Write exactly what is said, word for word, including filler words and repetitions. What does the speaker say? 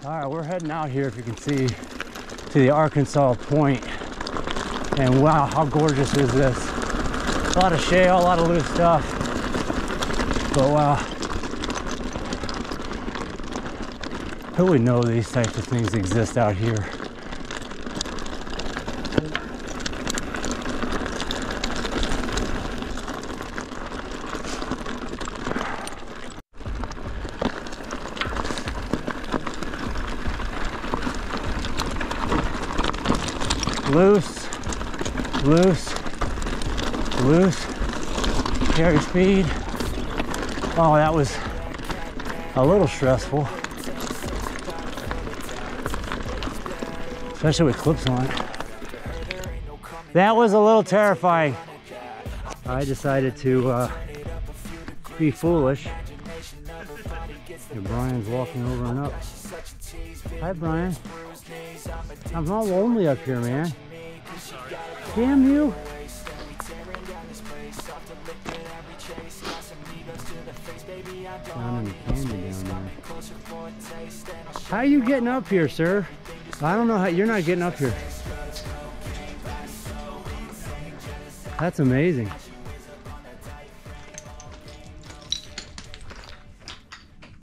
All right, we're heading out here, if you can see, to the Arkansas Point. And wow, how gorgeous is this? A lot of shale, a lot of loose stuff. But wow. Who would know these types of things exist out here? Loose, loose, loose, carry speed. Oh, that was a little stressful, especially with clips on. That was a little terrifying. I decided to uh, be foolish. And Brian's walking over and up. Hi, Brian. I'm all lonely up here, man. Damn you. Down in the canyon down there. How are you getting up here, sir? I don't know how you're not getting up here. That's amazing.